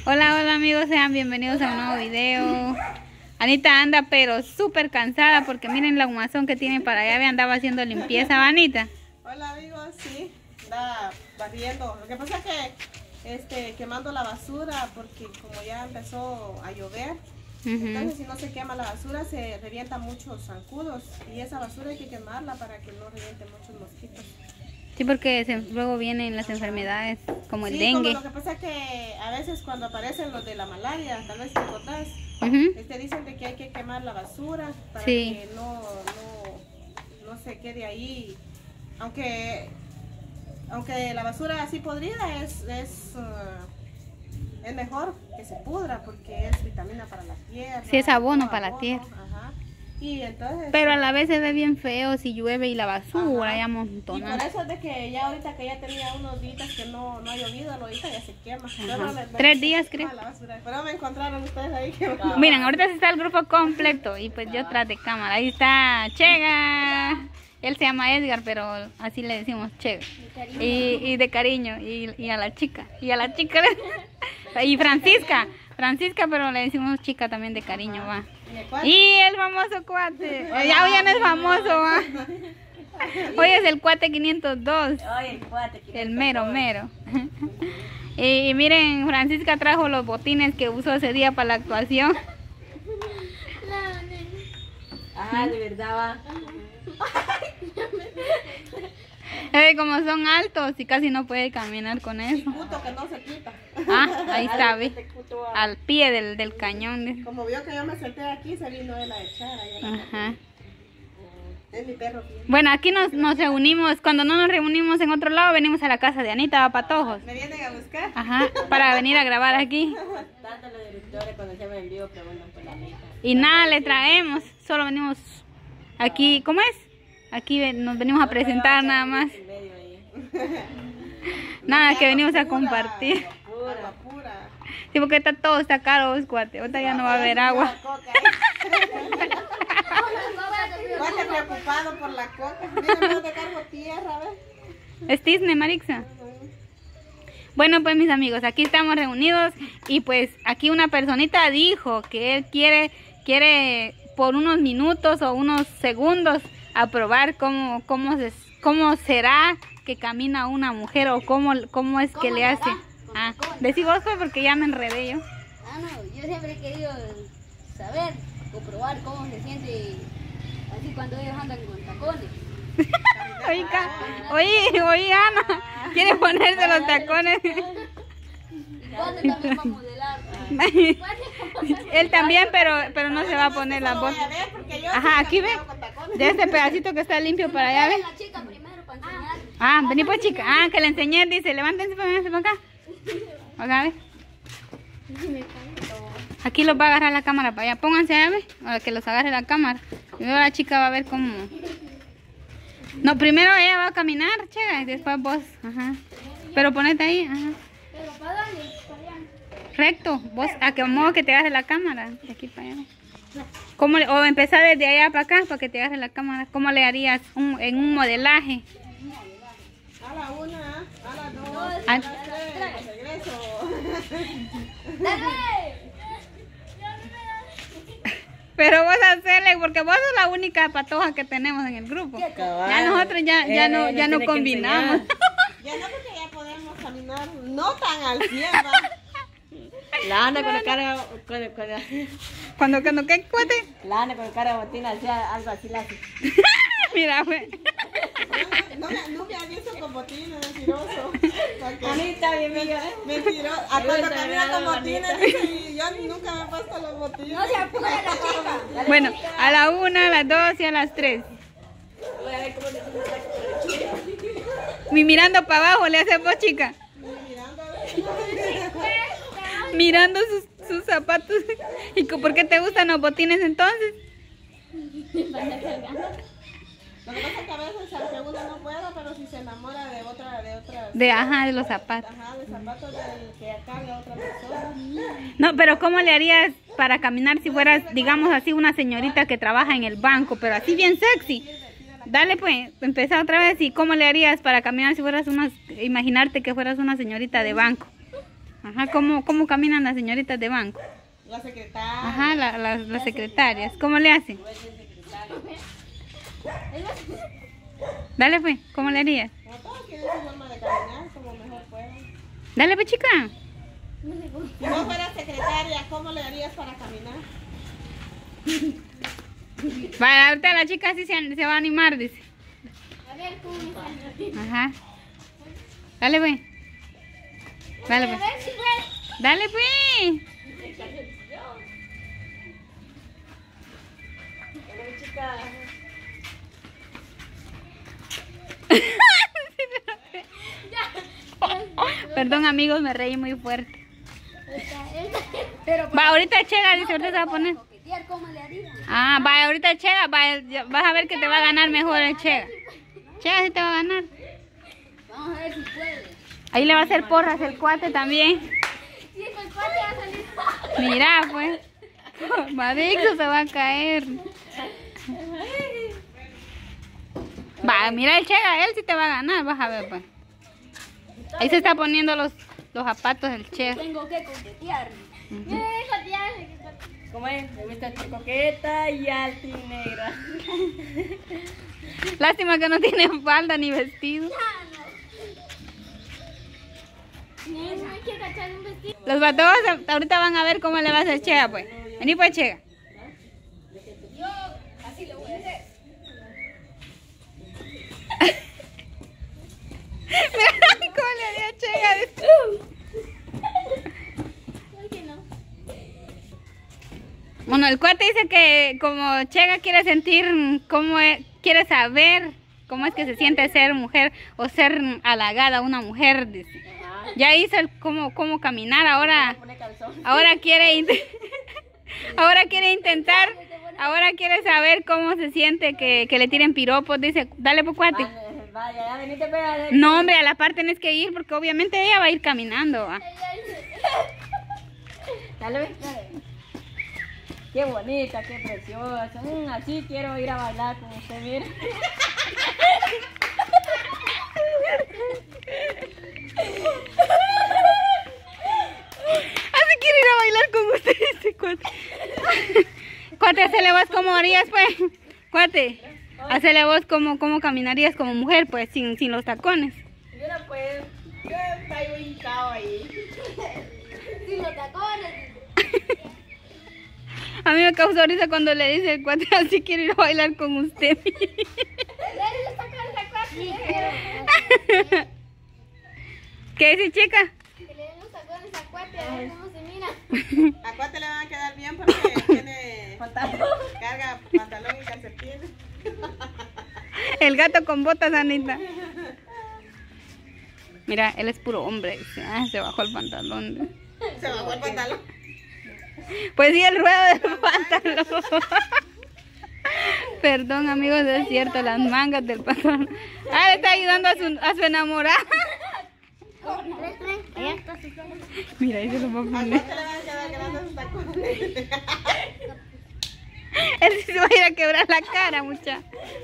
Hola, hola amigos, sean bienvenidos a un nuevo video. Anita anda pero súper cansada porque miren la humazón que tiene para allá. Andaba haciendo limpieza, ¿va, Anita? Hola amigos, sí, andaba barriendo. Lo que pasa es que quemando la basura porque como ya empezó a llover, entonces si no se quema la basura se revientan muchos zancudos y esa basura hay que quemarla para que no reviente muchos mosquitos. Sí, porque luego vienen las enfermedades como el Sí, dengue. Lo que pasa es que a veces cuando aparecen los de la malaria, tal vez te acordás, dicen de que hay que quemar la basura para que no se quede ahí. Aunque la basura así podrida es mejor que se pudra porque es vitamina para la tierra. Sí, es abono para la tierra. Ajá. Y entonces, pero a la vez se ve bien feo si llueve y la basura ya montona. Y por eso es de que ya ahorita que ya tenía unos días que no ha llovido, ahorita ya se quema. 3 días creo. Pero me encontraron ustedes ahí que... Miren, ahorita está el grupo completo y pues yo tras de cámara. Ahí está Chega. Él se llama Edgar, pero así le decimos Chega. Y de cariño. Y a la chica. Y y Francisca, pero le decimos chica también de cariño, va. Y el famoso cuate. Ya no es famoso, va. Hoy es el cuate 502. Hoy el cuate 502. El mero. Y miren, Francisca trajo los botines que usó ese día para la actuación. Ah, de verdad va. Como son altos y casi no puede caminar con eso. Cuto que no se quita. Ahí está, ve. Al pie del cañón. Como vio que yo me senté aquí, se vino él a echar. Ajá. Es mi perro. Bueno, aquí nos reunimos. Cuando no nos reunimos en otro lado, venimos a la casa de Anita, a Patojos. ¿Me vienen a buscar? Ajá, para venir a grabar aquí. Tanto los directores cuando se me envió preguntan por la Anita. Y nada le traemos, solo venimos aquí, ¿cómo es? Aquí nos venimos a presentar nada más. Nada, que venimos a compartir. Pura. Sí, porque todo está caro, cuate. Ahorita ya no va a haber agua. Cuate preocupado por la coca. Mira, de cargo tierra, ¿ves? Es Disney, Marixa. Bueno, pues mis amigos, aquí estamos reunidos y pues aquí una personita dijo que él quiere por unos minutos o unos segundos a probar cómo será que camina una mujer o cómo es que le hace. Decí vos pues porque ya me enredé yo. No, yo siempre he querido saber o probar cómo se siente así cuando ellos andan con tacones. Oye, Ana, quiere ponerse los tacones. Y también va a modelar. Él también, pero no se va a poner la voz. Ajá, aquí ve. De este pedacito que está limpio para allá, ve. La chica primero para enseñar. Vení pues chica. Que le enseñé, dice, levántense para acá. Acá, ve. Aquí los va a agarrar la cámara para allá. Pónganse allá, ve. Para que los agarre la cámara. Primero la chica va a ver cómo. No, primero ella va a caminar, Chega, y después vos. Ajá. Pero ponete ahí, ajá. Pero para dónde? Recto, vos, a que modo que te agarre la cámara, de aquí para allá. O empezar desde allá para acá para que te agarre la cámara. ¿Cómo le harías en un modelaje? A la 1, a la 2, a la 3, regreso. ¡Dale! Pero vos hacerle, porque vos sos la única patoja que tenemos en el grupo. Ya nosotros ya no combinamos. Ya no, porque ya podemos caminar no tan al pie, ¿va? La anda con la cara... ¿Cuando qué cuate? La anda con la cara botina, hacía algo así, la hace. Mira, fue. No me ha visto con botines, mentiroso. Anita, bien mío, mentiroso. A cuando camina con botines, dice, yo nunca me he puesto los botines. No se apure la chica. Bueno, a la 1, a las 2 y a las 3. Mirando para abajo, le hace vos, chica. Mirando sus zapatos. ¿Y por qué te gustan los botines entonces? Lo que pasa es que a veces aunque uno no pueda, pero si se enamora de otras. De los zapatos. Ajá, de zapatos del que carga a otra persona. No, pero ¿cómo le harías para caminar si fueras, digamos así, una señorita que trabaja en el banco, pero así bien sexy? Dale pues, empezá otra vez. ¿Y cómo le harías para caminar si fueras imaginarte que fueras una señorita de banco? Ajá, ¿cómo caminan las señoritas de banco? La secretaria. Ajá, las secretarias. ¿Cómo le hacen? Dale pues, ¿cómo le harías? Como todos tienen su forma de caminar, como mejor puedan. Dale pues, chica. Si no fueras secretaria, ¿cómo le harías para caminar? Para ahorita la chica así se va a animar, dice. A ver cómo me sale. Ajá. Dale pues. Dale A pues. ver si puedo. Dale pues. Perdón amigos, me reí muy fuerte. Pero Va, ahorita Chega, dice, ahorita se va a poner. coquetear, ¿cómo le haría? Ah, va, ahorita Chega, vas a ver que te va a ganar mejor el Chega. Chega sí te va a ganar. Vamos a ver si puede. Ahí le va a hacer porras el cuate también. Si es el cuate va a salir. Mira, pues. Madixo se va a caer. Va, mira el Chega, él sí te va a ganar, vas a ver, pues. Ahí se está poniendo los zapatos del Chega. Tengo que coquetear. ¿Cómo es? Me gusta coqueta y alta y negra. Lástima que no tiene falda ni vestido. Hay que cachar un vestido. Los batojos ahorita van a ver cómo le va a hacer Chega, pues. Vení pues, Chega. Yo así lo voy a hacer. Mira cómo le haría Chega. ¿Por qué no? Bueno, el cuate dice que como Chega quiere sentir, quiere saber cómo es que se siente ser mujer o ser halagada a una mujer, dice. Ya hizo el cómo caminar, ahora quiere ahora quiere intentar, ahora quiere saber cómo se siente que le tiren piropos, dice, dale pues cuate. Vaya, ya venite, pega. No hombre, a la par tenés que ir porque obviamente ella va a ir caminando. ¿Va? Dale, dale. Qué bonita, qué preciosa. Así quiero ir a bailar con usted, mira. Así quiero ir a bailar con usted, este cuate. Cuate, hacele vos como harías, pues. Cuate, hacele vos como caminarías como mujer, pues, sin los tacones. Yo no puedo. Yo traigo hincado ahí. Sin los tacones. A mí me causó risa cuando le dice el cuate, así quiero ir a bailar con usted. Dale, sacar la cuate. ¿Qué dice, chica? Que le den los tacones a cuate, a ver cómo se mira. A cuate le van a quedar bien porque tiene carga pantalón y calcetines. El gato con botas, Anita. Mira, él es puro hombre. Dice, se bajó el pantalón. Se bajó el pantalón. Pues sí, el ruedo del pantalón. Perdón, amigos, es cierto, las mangas del pantalón. Ah, le está ayudando a su enamorada. Mira, ahí se lo va a A poner. cuate le van a quedar grandes sus tacones. Él sí se va a ir a quebrar la cara, mucha.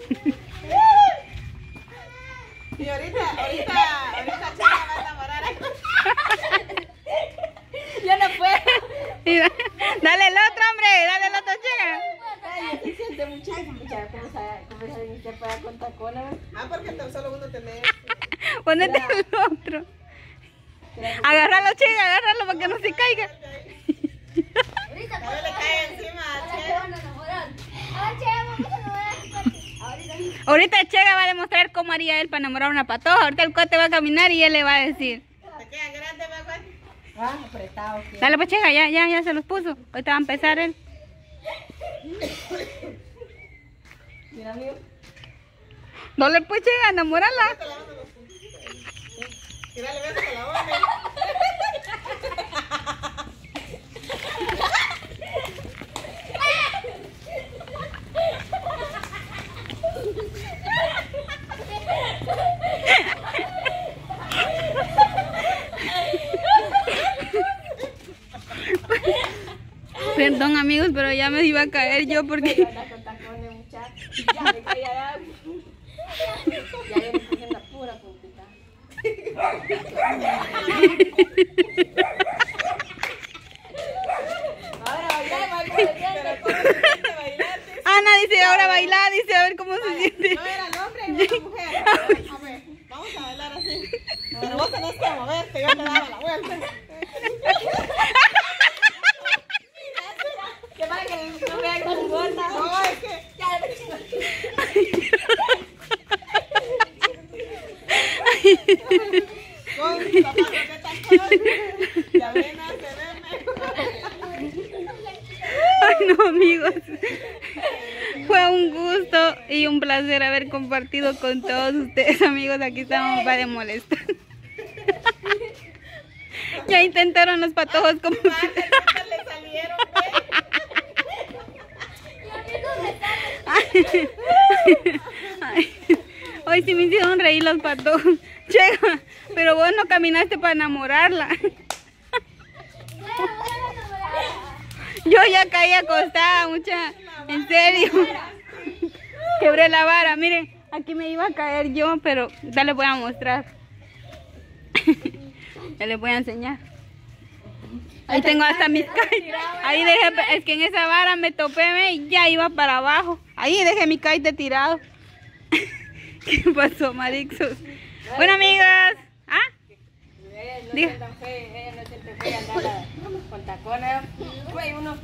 Y ahorita Chega va a enamorar a cuate. Yo no puedo. Mira, dale el otro, hombre, dale el otro, Chega. Ay, se siente muchísimo. Ya, ¿cómo saben usted para con tacones? Ah, porque solo uno tenés. Ponete el otro. Agárralo, Chega, agárralo para que no se caiga. Ahorita No le cae encima a ahora se Chega. van a enamorar. Ahora Chega, vamos a enamorar a cuate. Ahorita. Ahorita Chega va a demostrar cómo haría él para enamorar a una patoja. Ahorita el cuate va a caminar y él le va a decir. Te quedan grandes, ¿verdad, cuate? Ah, apretado. Dale pues, Chega, ya se los puso. Ahorita va a empezar él. Mira, amigo. Dale pues, Chega, enamorala. Tírale besos con la boca. Perdón, amigos, pero ya me iba a caer yo porque... Anda con tacones, muchachos. Ya me caí allá. Ya le puse la pura complicada. bailar, dice, a ver cómo se siente. Yo era el hombre y vos la mujer. A ver, vamos a bailar así. Pero vos tenés que moverte, yo te daba la vuelta. Que va, que no vean con gorda. No, es que... Con mis zapatos de tacón. Ya ven a Ay, no, amigos. Fue un gusto y un placer haber compartido con todos ustedes, amigos. Aquí estamos para molestar. Ya intentaron los patojos como le salieron, Ay, hoy sí me hicieron reír los patojos. Chega, pero vos no caminaste para enamorarla. Yo ya caí acostada, mucha. En serio. Quebré la vara. Miren, aquí me iba a caer yo, pero ya les voy a mostrar. Ya les voy a enseñar. Ahí tengo hasta mis kites. Ahí dejé, es que en esa vara me topé y ya iba para abajo. Ahí dejé mi kite tirado. ¿Qué pasó, Marixos? Bueno, amigas. ¿Ah? No siente tan feo, no siente feo andar con tacones. Güey, uno.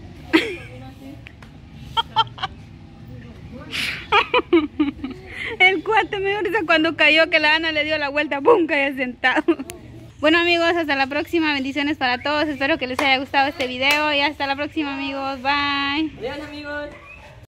El cuate me dice cuando cayó que la Ana le dio la vuelta, ¡pum! Cayó sentado. Bueno, amigos, hasta la próxima. Bendiciones para todos. Espero que les haya gustado este video y hasta la próxima, amigos. Bye. Adiós, amigos.